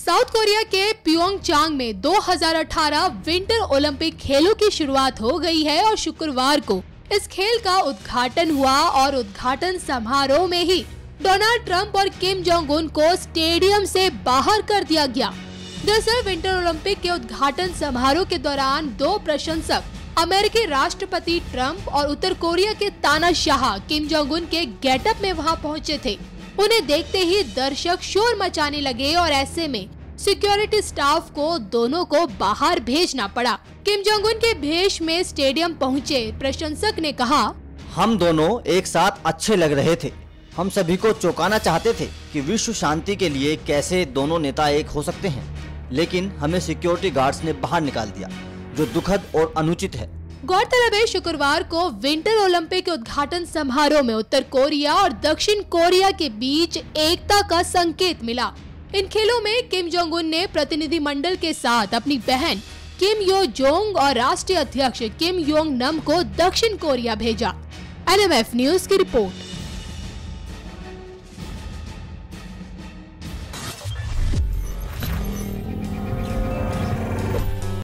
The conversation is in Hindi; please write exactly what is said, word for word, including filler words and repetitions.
साउथ कोरिया के प्योंगचांग में दो हज़ार अठारह विंटर ओलंपिक खेलों की शुरुआत हो गई है और शुक्रवार को इस खेल का उद्घाटन हुआ और उद्घाटन समारोह में ही डोनाल्ड ट्रंप और किम जोंग उन को स्टेडियम से बाहर कर दिया गया। दरअसल विंटर ओलंपिक के उद्घाटन समारोह के दौरान दो प्रशंसक अमेरिकी राष्ट्रपति ट्रंप और उत्तर कोरिया के तानाशाह किम जोंग उन के गेटअप में वहां पहुंचे थे। उन्हें देखते ही दर्शक शोर मचाने लगे और ऐसे में सिक्योरिटी स्टाफ को दोनों को बाहर भेजना पड़ा। किम जोंग उन के भेष में स्टेडियम पहुंचे प्रशंसक ने कहा, हम दोनों एक साथ अच्छे लग रहे थे। हम सभी को चौंकाना चाहते थे कि विश्व शांति के लिए कैसे दोनों नेता एक हो सकते हैं, लेकिन हमें सिक्योरिटी गार्ड्स ने बाहर निकाल दिया, जो दुखद और अनुचित है। गौरतलब है शुक्रवार को विंटर ओलंपिक के उद्घाटन समारोह में उत्तर कोरिया और दक्षिण कोरिया के बीच एकता का संकेत मिला। इन खेलों में किम जोंग उन ने प्रतिनिधिमंडल के साथ अपनी बहन किम यो जोंग और राष्ट्रीय अध्यक्ष किम योंग नम को दक्षिण कोरिया भेजा। एन एम एफ न्यूज की रिपोर्ट।